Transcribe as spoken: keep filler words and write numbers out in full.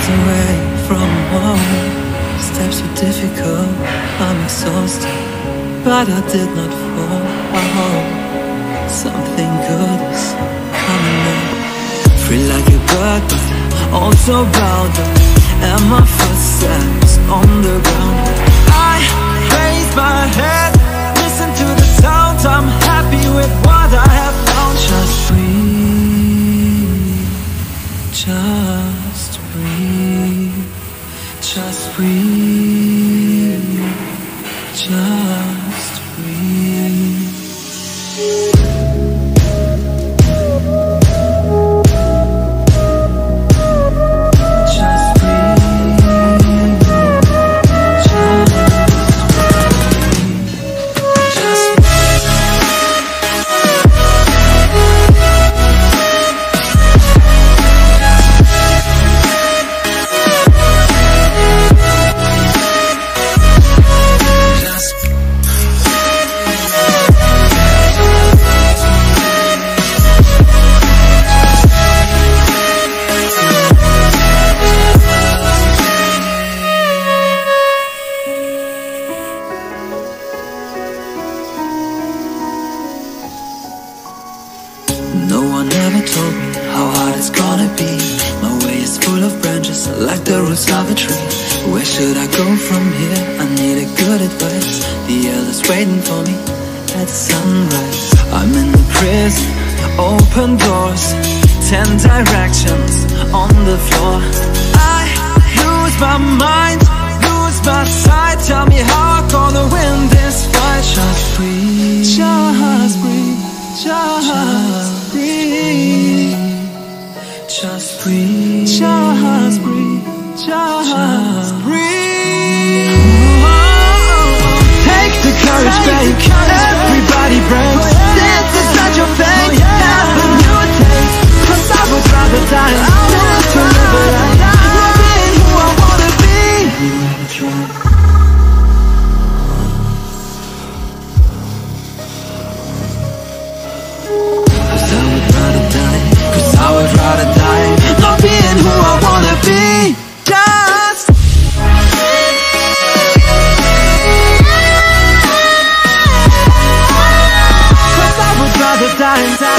miles away from home. Steps were difficult, I'm exhausted, but I did not fall. I hope something good is coming up. Free like a bird, but also bound up, and my footsteps on the ground. I raise my head, listen to the sounds. I'm happy with what I have found. Just breathe, just breathe, just breathe, just breathe. No one ever told me how hard it's gonna be. My way is full of branches, like the roots of a tree. Where should I go from here? I need a good advice. The elder's waiting for me at sunrise. I'm in the prison, open doors, ten directions on the floor. I lose my mind, lose my sight. Tell me how I'm gonna win this fight. Just breathe, just breathe, just, just breathe, just breathe, just breathe, just breathe. Take the courage, babe. Everybody breaks. This is not your fate. Have a new taste. 'Cause I would rather die than to live a life not being who I wanna be. You ever tried? I would rather die not being who I wanna be. Just cause I would rather die.